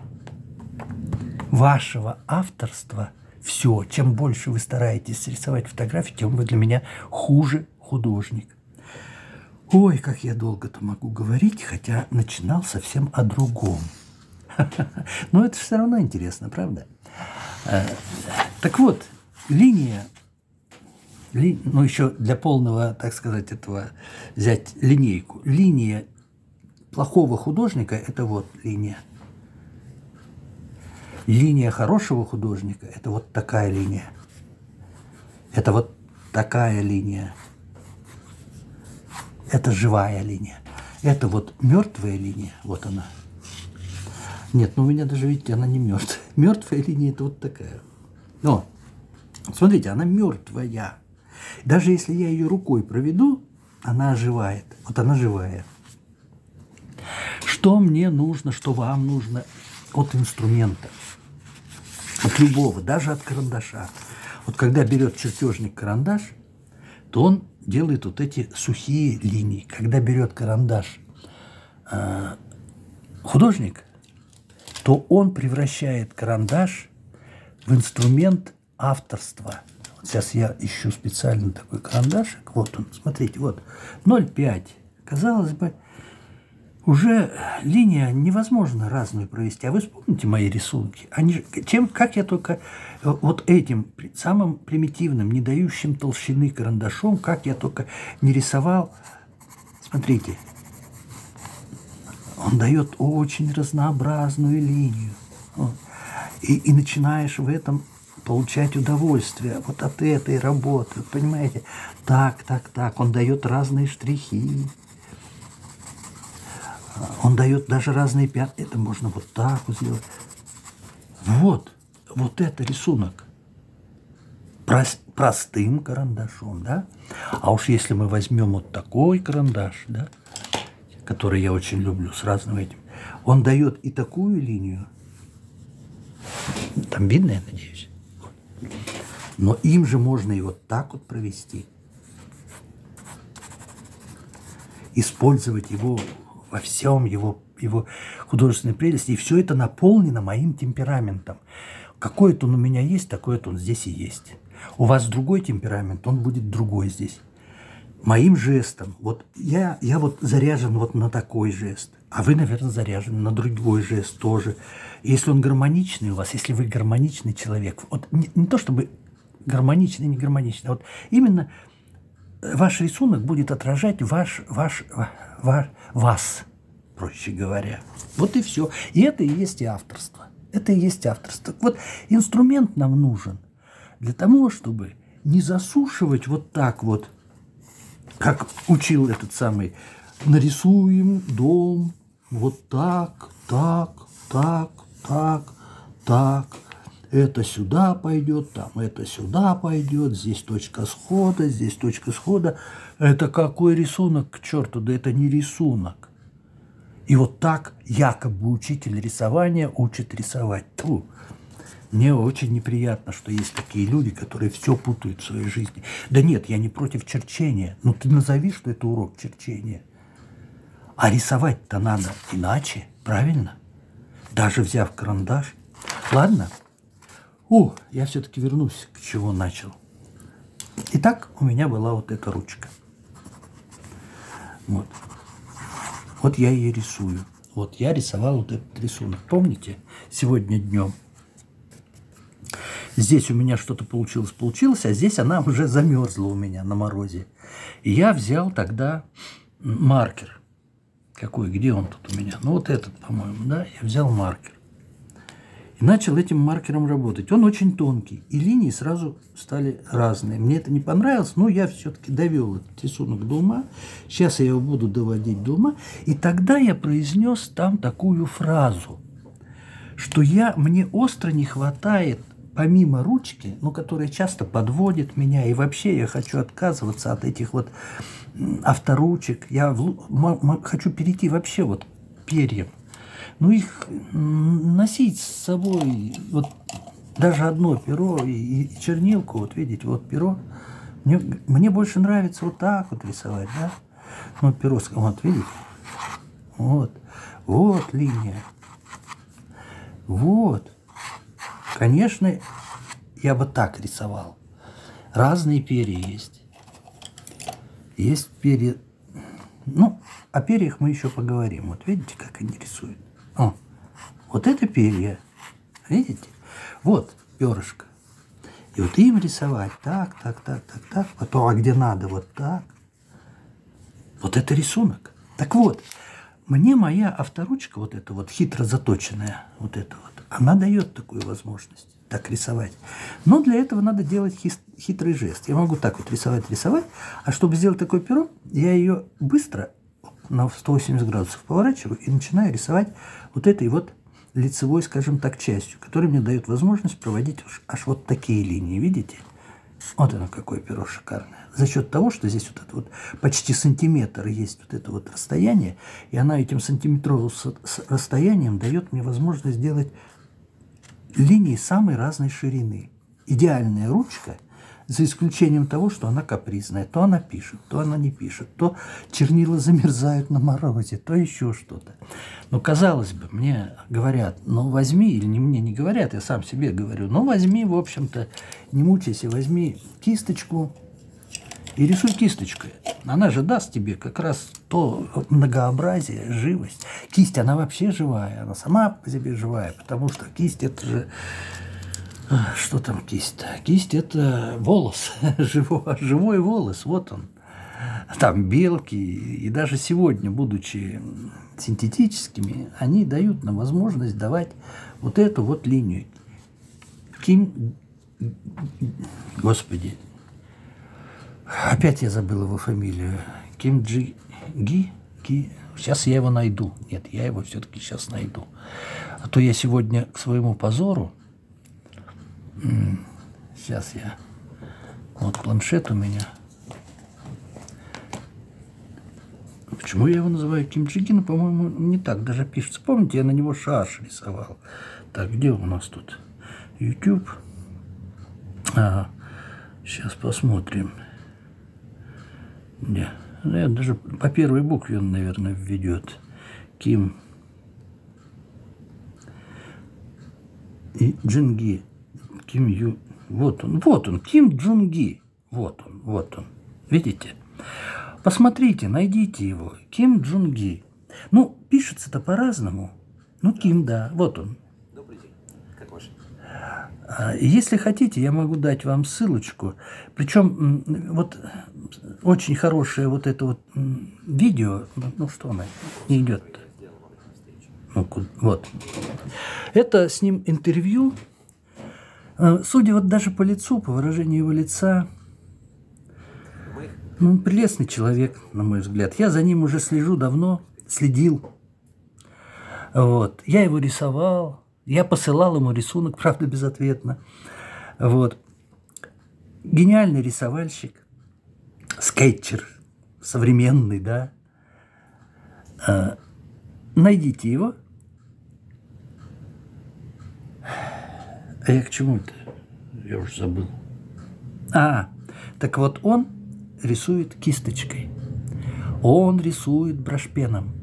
вашего авторства, все, чем больше вы стараетесь срисовать фотографию, тем вы для меня хуже художник. Ой, как я долго-то могу говорить, хотя начинал совсем о другом. Но это все равно интересно, правда? Так вот, линия, ли, ну еще для полного, так сказать, этого взять линейку. Линия плохого художника – это вот линия. Линия хорошего художника – это вот такая линия. Это вот такая линия. Это живая линия. Это вот мертвая линия, вот она. Нет, ну у меня даже, видите, она не мертвая. Мертвая линия – это вот такая. Но, смотрите, она мертвая. Даже если я ее рукой проведу, она оживает. Вот она живая. Что мне нужно, что вам нужно от инструмента? От любого, даже от карандаша. Вот когда берет чертежник карандаш, то он делает вот эти сухие линии. Когда берет карандаш э, художник, то он превращает карандаш в инструмент авторства. Вот сейчас я ищу специально такой карандашик. Вот он, смотрите, вот ноль пять. Казалось бы, уже линия невозможно разную провести. А вы вспомните мои рисунки? Они, чем, как я только вот этим самым примитивным, не дающим толщины карандашом, как я только не рисовал. Смотрите, он дает очень разнообразную линию. И, и начинаешь в этом получать удовольствие вот от этой работы. Понимаете? Так, так, так. Он дает разные штрихи. Он дает даже разные пятна. Это можно вот так вот сделать. Вот. Вот это рисунок. Прост, простым карандашом, да? А уж если мы возьмем вот такой карандаш, да, который я очень люблю, с разным этим, он дает и такую линию. Там видно, я надеюсь. Но им же можно и вот так вот провести. Использовать его во всем, его, его художественной прелести. И все это наполнено моим темпераментом. Какой-то он у меня есть, такой-то он здесь и есть. У вас другой темперамент, он будет другой здесь. Моим жестом, вот я, я вот заряжен вот на такой жест, а вы, наверное, заряжены на другой жест тоже. И если он гармоничный у вас, если вы гармоничный человек, вот не, не то чтобы гармоничный, не гармоничный, а вот именно ваш рисунок будет отражать ваш, ваш, ваш, вас, проще говоря. Вот и все. И это и есть и авторство. Это и есть авторство. Вот инструмент нам нужен для того, чтобы не засушивать вот так вот, как учил этот самый, нарисуем дом вот так, так, так, так, так. Это сюда пойдет, там это сюда пойдет, здесь точка схода, здесь точка схода. Это какой рисунок, к черту, да это не рисунок. И вот так якобы учитель рисования учит рисовать. Тьфу. Мне очень неприятно, что есть такие люди, которые все путают в своей жизни. Да нет, я не против черчения. Ну ты назови, что это урок черчения. А рисовать-то надо иначе, правильно? Даже взяв карандаш. Ладно? О, я все-таки вернусь, к чему начал. Итак, у меня была вот эта ручка. Вот. Вот я ее рисую. Вот я рисовал вот этот рисунок. Помните? Сегодня днем. Здесь у меня что-то получилось, получилось, а здесь она уже замерзла у меня на морозе. И я взял тогда маркер. Какой? Где он тут у меня? Ну, вот этот, по-моему, да? Я взял маркер. И начал этим маркером работать. Он очень тонкий. И линии сразу стали разные. Мне это не понравилось, но я все-таки довел этот рисунок до ума. Сейчас я его буду доводить до ума. И тогда я произнес там такую фразу, что я, мне остро не хватает, помимо ручки, ну, которая часто подводит меня, и вообще я хочу отказываться от этих вот авторучек. Я в, хочу перейти вообще вот к перьям. Ну, их носить с собой, вот даже одно перо и, и чернилку, вот видите, вот перо. Мне, мне больше нравится вот так вот рисовать, да? Ну, перо, вот видите? Вот, вот линия. Вот. Конечно, я бы так рисовал. Разные перья есть. Есть перья. Ну, о перьях мы еще поговорим. Вот видите, как они рисуют? О, вот это перья. Видите? Вот. перышко. И вот им рисовать так, так, так, так, так, потом, а где надо, вот так. Вот это рисунок. Так вот, мне моя авторучка, вот эта вот хитро заточенная, вот эта вот, она дает такую возможность так рисовать. Но для этого надо делать хитрый жест. Я могу так вот рисовать, рисовать, а чтобы сделать такое перо, я ее быстро на сто восемьдесят градусов поворачиваю и начинаю рисовать вот этой вот лицевой, скажем так, частью, которая мне дает возможность проводить аж вот такие линии, видите? Вот оно какое перо шикарное. За счет того, что здесь вот это вот почти сантиметр есть вот это вот расстояние, и она этим сантиметровым расстоянием дает мне возможность сделать линии самой разной ширины. Идеальная ручка, за исключением того, что она капризная. То она пишет, то она не пишет, то чернила замерзают на морозе, то еще что-то. Но, казалось бы, мне говорят, ну возьми, или не, мне не говорят, я сам себе говорю, ну возьми, в общем-то, не мучайся, возьми кисточку и рисуй кисточкой. Она же даст тебе как раз то многообразие, живость. Кисть, она вообще живая, она сама по себе живая, потому что кисть – это же… Что там кисть-то? Кисть – это волос, живой, живой волос, вот он. Там белки, и даже сегодня, будучи синтетическими, они дают нам возможность давать вот эту вот линию. Ким… Господи, опять я забыл его фамилию. Ким Джи Ги? Ги? Сейчас я его найду. Нет, я его все-таки сейчас найду. А то я сегодня к своему позору… Сейчас я… Вот планшет у меня. Почему я его называю Ким Джи Ги? Ну, по-моему, не так даже пишется. Помните, я на него шаш рисовал. Так, где у нас тут? YouTube. Ага. Сейчас посмотрим. Не. Я даже по первой букве он, наверное, введет. Ким и Джинги. Ким Ю. Вот он, вот он, Ким Джун Ги. Вот он, вот он. Видите? Посмотрите, найдите его. Ким Джун Ги. Ну, пишется-то по-разному. Ну, Ким, да, вот он. Добрый день. Как ваш? Если хотите, я могу дать вам ссылочку. Причем вот очень хорошее вот это вот видео. Ну, что она не идет? Ну, вот. Это с ним интервью. Судя вот даже по лицу, по выражению его лица, ну, он прелестный человек, на мой взгляд. Я за ним уже слежу давно, следил. Вот. Я его рисовал, я посылал ему рисунок, правда, безответно. Вот. Гениальный рисовальщик, скетчер, современный, да. А, найдите его. А я к чему-то? Я уже забыл. А, так вот он рисует кисточкой. Он рисует брашпеном.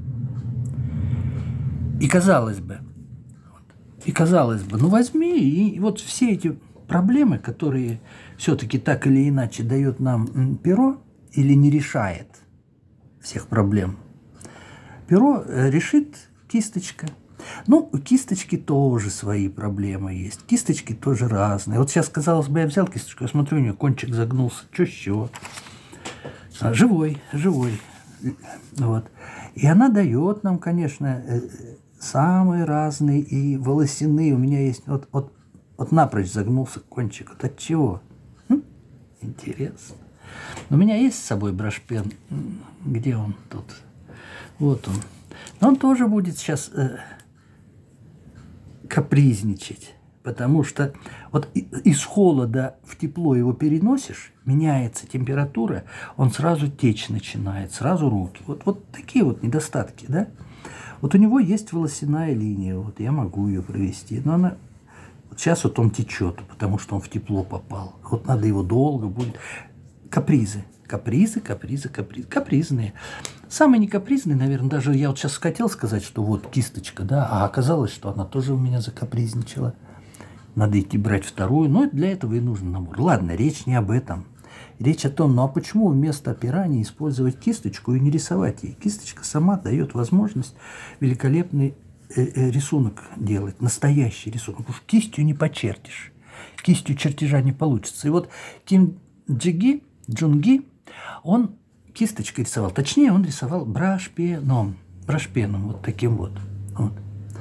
И казалось бы, и казалось бы, ну возьми, и вот все эти проблемы, которые все-таки так или иначе дает нам перо, или не решает всех проблем, перо решит кисточка. Ну, у кисточки тоже свои проблемы есть. Кисточки тоже разные. Вот сейчас, казалось бы, я взял кисточку, я смотрю, у нее кончик загнулся. Чё с чего? А, живой, живой. Вот. И она дает нам, конечно, самые разные и волосяные. У меня есть вот, вот, вот напрочь загнулся кончик. Вот от чего? Хм? Интересно. У меня есть с собой брашпен. Где он тут? Вот он. Но он тоже будет сейчас э, капризничать. Потому что вот из холода в тепло его переносишь, меняется температура, он сразу течь начинает, сразу руки. Вот, вот такие вот недостатки, да? Вот у него есть волосяная линия, вот я могу ее провести, но она… Вот сейчас вот он течет, потому что он в тепло попал. Вот надо его долго будет… Капризы, капризы, капризы, капризы, капризные. Самый некапризный, наверное, даже я вот сейчас хотел сказать, что вот кисточка, да, а оказалось, что она тоже у меня закапризничала. Надо идти брать вторую, но для этого и нужен набор. Ладно, речь не об этом. Речь о том, ну а почему вместо пера не использовать кисточку и не рисовать ей? Кисточка сама дает возможность великолепный э, э, рисунок делать, настоящий рисунок. Уж кистью не почертишь. кистью чертежа не получится. И вот Ким Джиги, Джунги, он кисточкой рисовал. Точнее, он рисовал брашпеном. Брашпеном, вот таким вот. вот.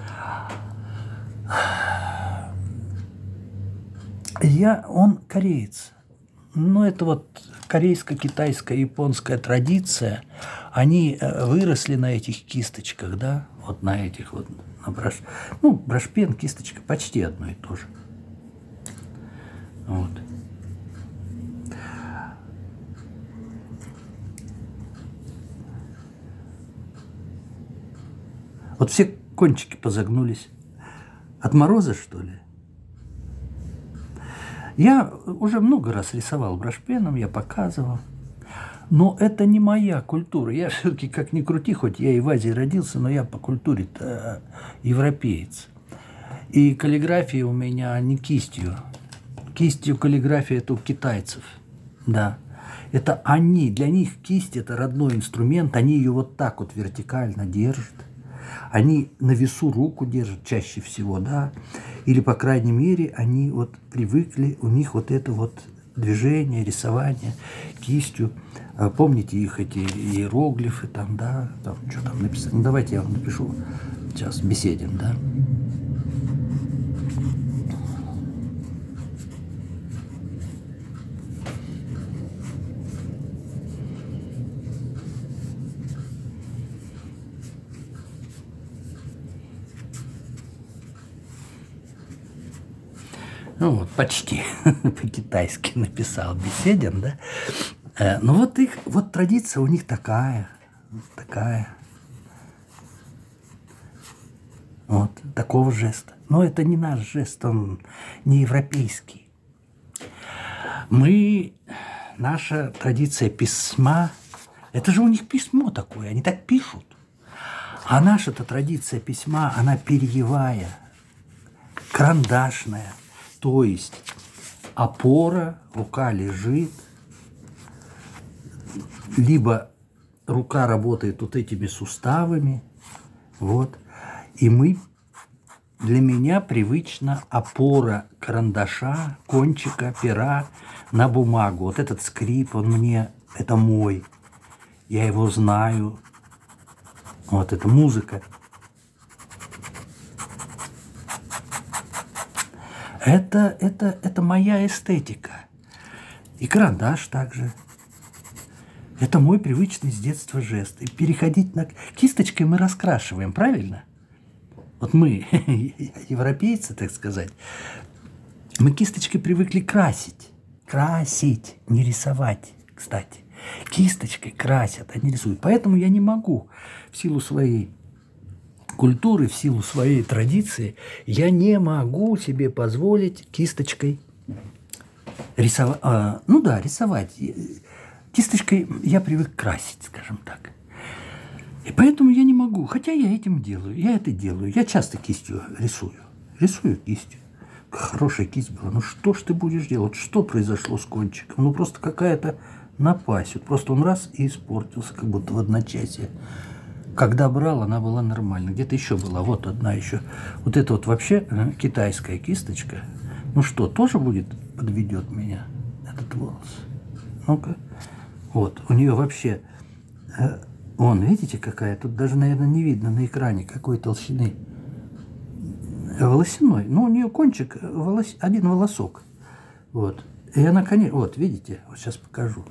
Я, он кореец. Ну, это вот корейско-китайская, японская традиция. Они выросли на этих кисточках, да, вот на этих вот, на браш... ну, брашпен, кисточка, почти одно и то же. Вот. Вот все кончики позагнулись. От мороза, что ли? Я уже много раз рисовал брашпеном, я показывал. Но это не моя культура. Я все-таки, как ни крути, хоть я и в Азии родился, но я по культуре-то европеец. И каллиграфия у меня не кистью. Кистью каллиграфия это у китайцев. Да. Это они, для них кисть это родной инструмент, они ее вот так вот вертикально держат. Они на весу руку держат чаще всего, да, или, по крайней мере, они вот привыкли, у них вот это вот движение, рисование кистью. Помните их эти иероглифы, там, да, там, что там написано? Ну, давайте я вам напишу, сейчас беседим, да. Ну вот, почти по-китайски написал беседен, да. Ну вот их, вот традиция у них такая, такая. Вот, такого жеста. Но это не наш жест, он не европейский. Мы, наша традиция письма, это же у них письмо такое, они так пишут. А наша-то традиция письма, она перьевая, карандашная. То есть опора, рука лежит, либо рука работает вот этими суставами, вот, и мы, для меня привычна опора карандаша, кончика, пера на бумагу. Вот этот скрип, он мне, это мой, я его знаю, вот это музыка. Это, это, это моя эстетика. И карандаш также. Это мой привычный с детства жест. И переходить на... Кисточкой мы раскрашиваем, правильно? Вот мы, европейцы, так сказать, мы кисточкой привыкли красить. Красить, не рисовать, кстати. Кисточкой красят, а не рисуют. Поэтому я не могу в силу своей культуры, в силу своей традиции, я не могу себе позволить кисточкой рисовать. А, ну да, рисовать. Кисточкой я привык красить, скажем так. И поэтому я не могу. Хотя я этим делаю. Я это делаю. Я часто кистью рисую. Рисую кистью. Хорошая кисть была. Ну что ж ты будешь делать? Что произошло с кончиком? Ну просто какая-то напасть. Вот просто он раз и испортился, как будто в одночасье. Когда брал, она была нормальной. Где-то еще была. Вот одна еще. Вот это вот вообще китайская кисточка. Ну что, тоже будет, подведет меня этот волос? Ну-ка. Вот. У нее вообще... Э, вон, видите, какая? Тут даже, наверное, не видно на экране, какой толщины. Волосяной. Ну, у нее кончик, волос, один волосок. Вот. И она, конечно... Вот, видите? Вот сейчас покажу.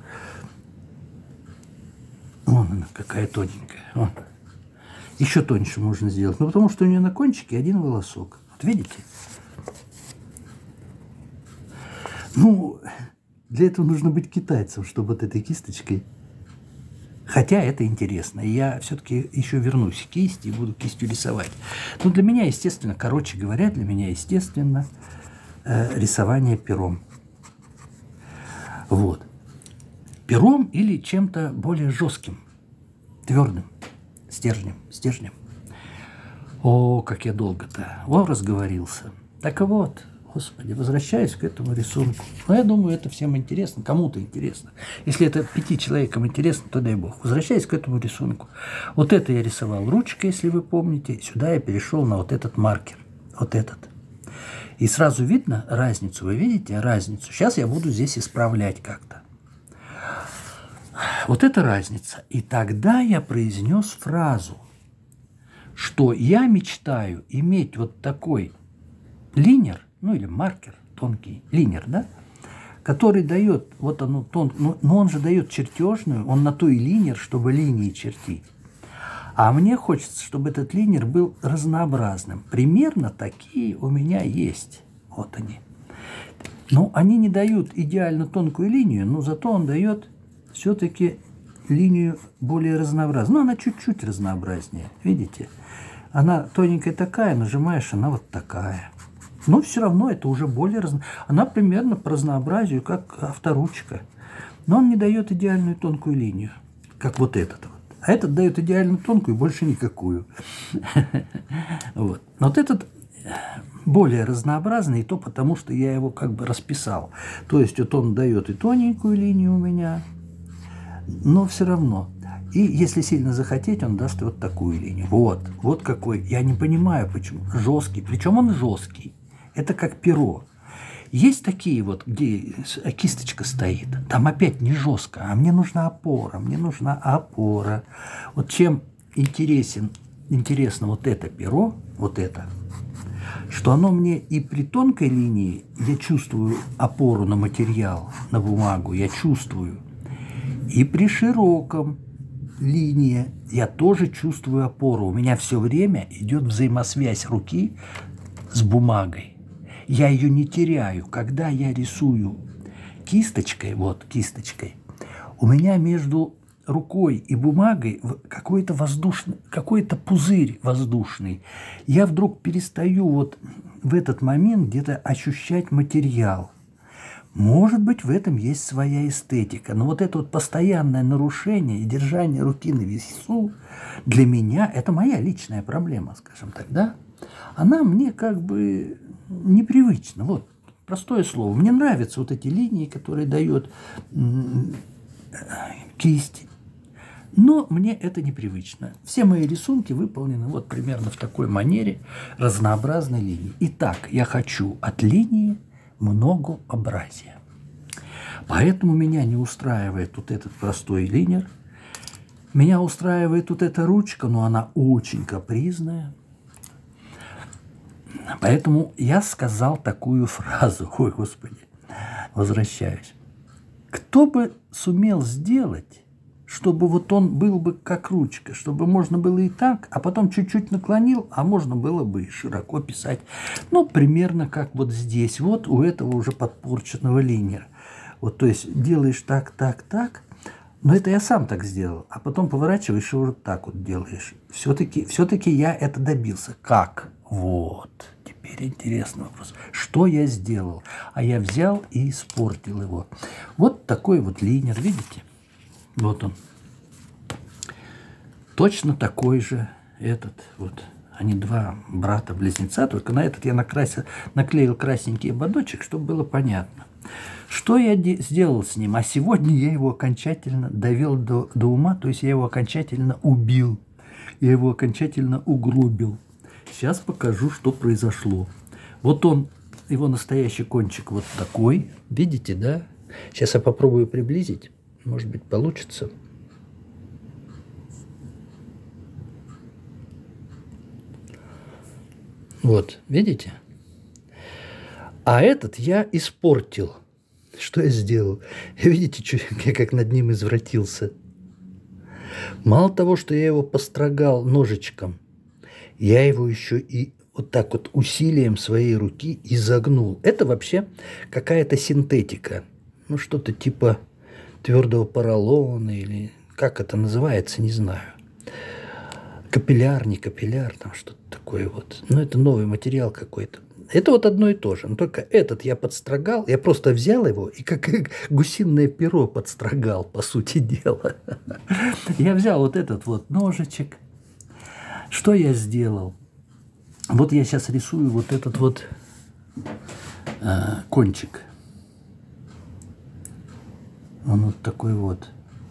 Вон она, какая тоненькая. Вон. Еще тоньше можно сделать. Ну, потому что у нее на кончике один волосок. Вот видите? Ну, для этого нужно быть китайцем, чтобы вот этой кисточкой... Хотя это интересно. Я все-таки еще вернусь к кисти и буду кистью рисовать. Ну, для меня, естественно, короче говоря, для меня, естественно, э, рисование пером. Вот. Пером или чем-то более жестким, твердым. Стержнем, стержнем. О, как я долго-то. О, разговорился. Так вот, господи, возвращаюсь к этому рисунку. Но я думаю, это всем интересно, кому-то интересно. Если это пяти человекам интересно, то дай бог. Возвращаюсь к этому рисунку. Вот это я рисовал ручкой, если вы помните. Сюда я перешел на вот этот маркер. Вот этот. И сразу видно разницу. Вы видите разницу? Сейчас я буду здесь исправлять как-то. Вот это разница. И тогда я произнес фразу, что я мечтаю иметь вот такой линер, ну или маркер, тонкий линер, да, который дает, вот оно тон, но, но он же дает чертежную, он на то и линер, чтобы линии чертить. А мне хочется, чтобы этот линер был разнообразным. Примерно такие у меня есть. Вот они. Ну, они не дают идеально тонкую линию, но зато он дает все-таки линию более разнообразную. Ну, она чуть-чуть разнообразнее. Видите? Она тоненькая такая, нажимаешь, она вот такая. Но все равно это уже более разно... Она примерно по разнообразию, как авторучка. Но он не дает идеальную тонкую линию, как вот этот вот. А этот дает идеально тонкую, больше никакую. Вот. Но вот этот более разнообразный, и то потому, что я его как бы расписал. То есть вот он дает и тоненькую линию у меня, но все равно. И если сильно захотеть, он даст вот такую линию. Вот, вот какой. Я не понимаю, почему. Жесткий. Причем он жесткий. Это как перо. Есть такие вот, где кисточка стоит, там опять не жестко, а мне нужна опора, мне нужна опора. Вот чем интересен, интересно вот это перо, вот это, что оно мне и при тонкой линии, я чувствую опору на материал, на бумагу, я чувствую, и при широком линии я тоже чувствую опору. У меня все время идет взаимосвязь руки с бумагой. Я ее не теряю. Когда я рисую кисточкой, вот кисточкой, у меня между рукой и бумагой какой-то воздушный, какой-то пузырь воздушный. Я вдруг перестаю вот в этот момент где-то ощущать материал. Может быть, в этом есть своя эстетика. Но вот это вот постоянное нарушение и держание руки на весу для меня, это моя личная проблема, скажем так, да? Она мне как бы непривычна. Вот, простое слово. Мне нравятся вот эти линии, которые дает кисть. Но мне это непривычно. Все мои рисунки выполнены вот примерно в такой манере разнообразной линии. Итак, я хочу от линии многообразия. Поэтому меня не устраивает вот этот простой линер. Меня устраивает вот эта ручка, но она очень капризная. Поэтому я сказал такую фразу. Ой, Господи, возвращаюсь. Кто бы сумел сделать, чтобы вот он был бы как ручка, чтобы можно было и так, а потом чуть-чуть наклонил, а можно было бы и широко писать. Ну, примерно как вот здесь, вот у этого уже подпорченного линера. Вот, то есть делаешь так, так, так, но это я сам так сделал, а потом поворачиваешь и уже так вот делаешь. Все-таки, все-таки я это добился. Как? Вот. Теперь интересный вопрос. Что я сделал? А я взял и испортил его. Вот такой вот линер, видите? Вот он. Точно такой же этот вот. Они два брата-близнеца, только на этот я накрасил, наклеил красненький ободочек, чтобы было понятно. Что я сделал с ним? А сегодня я его окончательно довел до, до ума, то есть я его окончательно убил. Я его окончательно угробил. Сейчас покажу, что произошло. Вот он, его настоящий кончик вот такой. Видите, да? Сейчас я попробую приблизить. Может быть, получится. Вот, видите? А этот я испортил. Что я сделал? Видите, что, я как над ним извратился. Мало того, что я его построгал ножичком, я его еще и вот так вот усилием своей руки изогнул. Это вообще какая-то синтетика. Ну, что-то типа твердого поролона или как это называется, не знаю. Капилляр, не капилляр, там что-то такое вот. Но это новый материал какой-то. Это вот одно и то же. Но только этот я подстрогал, я просто взял его и как гусиное перо подстрогал, по сути дела. Я взял вот этот вот ножичек. Что я сделал? Вот я сейчас рисую вот этот вот э, кончик. Он вот такой вот.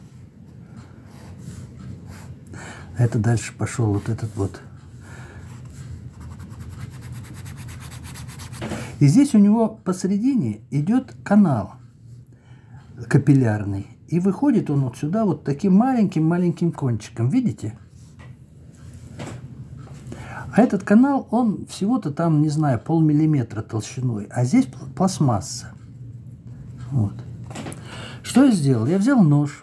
Это дальше пошел вот этот вот И здесь у него посередине идет канал капиллярный. И выходит он вот сюда вот таким маленьким-маленьким кончиком. Видите? А этот канал, он всего-то там, не знаю, полмиллиметра толщиной. А здесь пластмасса. Вот. Что я сделал? Я взял нож.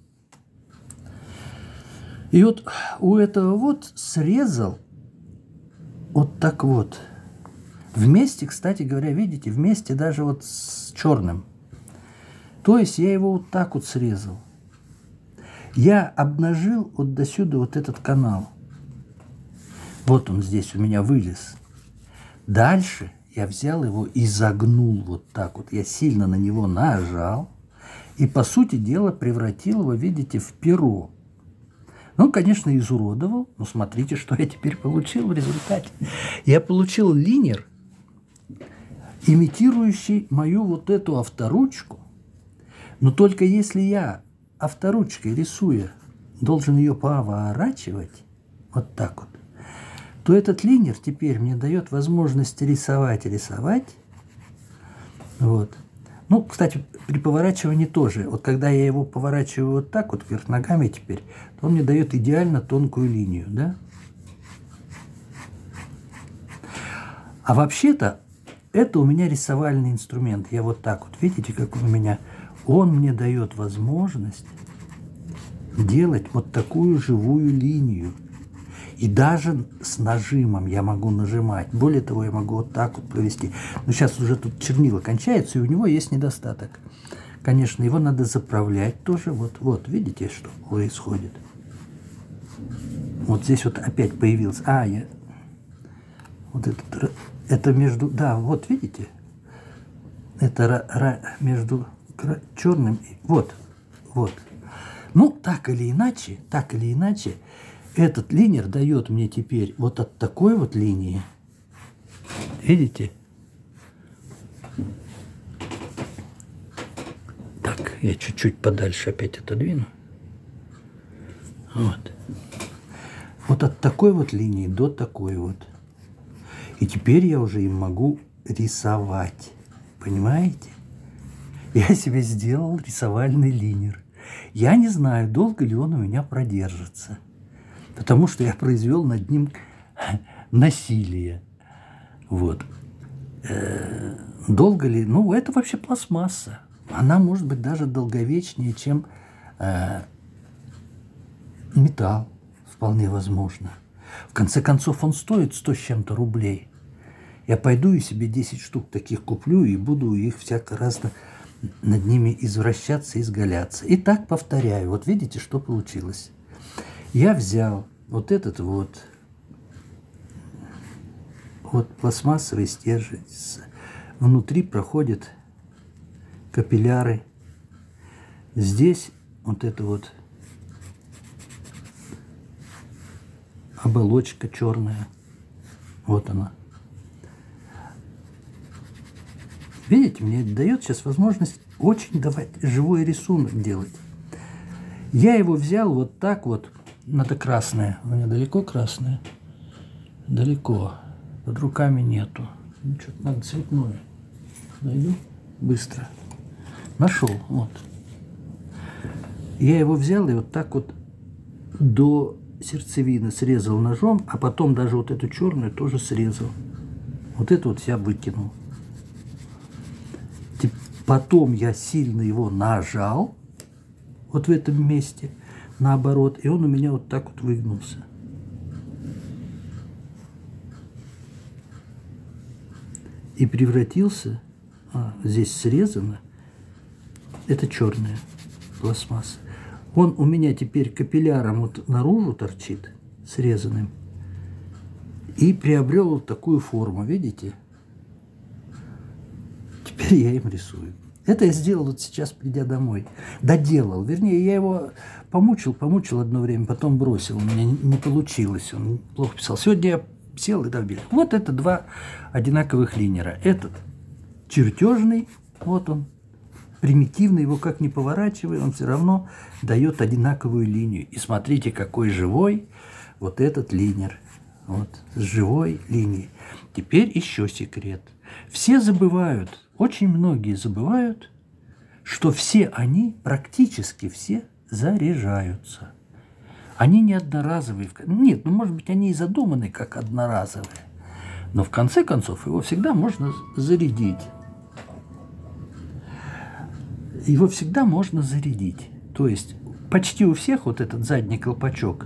И вот у этого вот срезал вот так вот. Вместе, кстати говоря, видите, вместе даже вот с черным. То есть я его вот так вот срезал. Я обнажил вот до сюда вот этот канал. Вот он здесь у меня вылез. Дальше я взял его и загнул вот так вот. Я сильно на него нажал. И, по сути дела, превратил его, видите, в перо. Ну, конечно, изуродовал. Но смотрите, что я теперь получил в результате. Я получил линер, имитирующий мою вот эту авторучку. Но только если я авторучкой рисуя должен ее поворачивать вот так вот, то этот линер теперь мне дает возможность рисовать, рисовать. Вот. Ну, кстати, при поворачивании тоже. Вот когда я его поворачиваю вот так вот вверх ногами теперь, то он мне дает идеально тонкую линию, да? А вообще-то это у меня рисовальный инструмент. Я вот так вот, видите, как он у меня... Он мне дает возможность делать вот такую живую линию. И даже с нажимом я могу нажимать. Более того, я могу вот так вот провести. Но сейчас уже тут чернила кончаются, и у него есть недостаток. Конечно, его надо заправлять тоже. Вот, вот видите, что происходит? Вот здесь вот опять появился. А, я... Вот это, это между... Да, вот видите? Это ра, ра, между черным и... Вот, вот. Ну, так или иначе, так или иначе, этот линер дает мне теперь вот от такой вот линии. Видите? Так, я чуть-чуть подальше опять отодвину. Вот. Вот от такой вот линии до такой вот. И теперь я уже им могу рисовать. Понимаете? Я себе сделал рисовальный линер. Я не знаю, долго ли он у меня продержится. Потому что я произвел над ним насилие. Вот. Э-э- долго ли? Ну, это вообще пластмасса. Она может быть даже долговечнее, чем э- металл. Вполне возможно. В конце концов, он стоит сто с чем-то рублей. Я пойду и себе десять штук таких куплю и буду их всяко раз над ними извращаться, изгаляться. И так повторяю. Вот видите, что получилось. Я взял вот этот вот, вот пластмассовый стержень. Внутри проходят капилляры. Здесь вот это вот оболочка черная. Вот она. Видите, мне это дает сейчас возможность очень давать живой рисунок делать. Я его взял вот так вот. Надо красное. У меня далеко красное? Далеко. Под руками нету. Ну, что-то надо цветное. Найду быстро. Нашел. Вот. Я его взял и вот так вот до сердцевины срезал ножом, а потом даже вот эту черную тоже срезал. Вот это вот я выкинул. Потом я сильно его нажал вот в этом месте, наоборот, и он у меня вот так вот выгнулся. И превратился, а, здесь срезано, это черная пластмасса. Он у меня теперь капилляром вот наружу торчит, срезанным, и приобрел вот такую форму, видите? Теперь я им рисую. Это я сделал вот сейчас, придя домой. Доделал. Вернее, я его помучил, помучил одно время, потом бросил. У меня не получилось. Он плохо писал. Сегодня я сел и добил. Вот это два одинаковых линера. Этот чертежный, вот он, примитивный, его как ни поворачивай, он все равно дает одинаковую линию. И смотрите, какой живой вот этот линер. Вот, с живой линией. Теперь еще секрет. Все забывают, очень многие забывают, что все они, практически все, заряжаются. Они не одноразовые. Нет, ну, может быть, они и задуманы как одноразовые. Но в конце концов его всегда можно зарядить. Его всегда можно зарядить. То есть почти у всех вот этот задний колпачок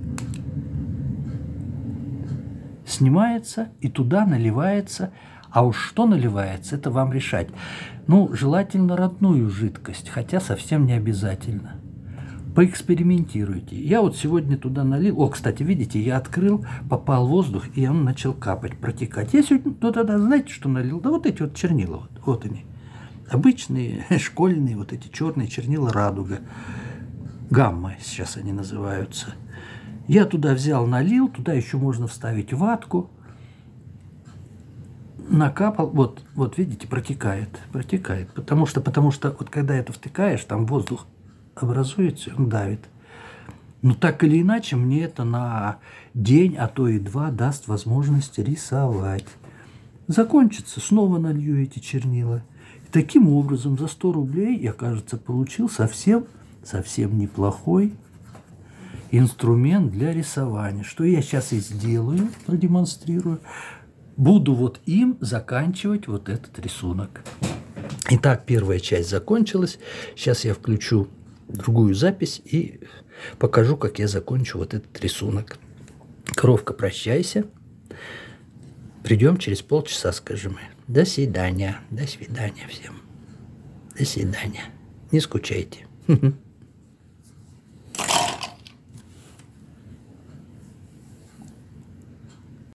снимается и туда наливается. А уж что наливается, это вам решать. Ну, желательно родную жидкость, хотя совсем не обязательно. Поэкспериментируйте. Я вот сегодня туда налил. О, кстати, видите, я открыл, попал воздух, и он начал капать, протекать. Я сегодня туда, знаете, что налил? Да вот эти вот чернила, вот, вот они. Обычные, школьные, вот эти черные чернила «Радуга». Гамма сейчас они называются. Я туда взял, налил, туда еще можно вставить ватку. Накапал, вот, вот видите, протекает, протекает. Потому что, потому что вот когда это втыкаешь, там воздух образуется, он давит. Но так или иначе, мне это на день, а то и два даст возможность рисовать. Закончится, снова налью эти чернила. И таким образом за сто рублей я, кажется, получил совсем, совсем неплохой инструмент для рисования. Что я сейчас и сделаю, продемонстрирую. Буду вот им заканчивать вот этот рисунок. Итак, первая часть закончилась. Сейчас я включу другую запись и покажу, как я закончу вот этот рисунок. Коровка, прощайся. Придем через полчаса, скажем. До свидания. До свидания всем. До свидания. Не скучайте.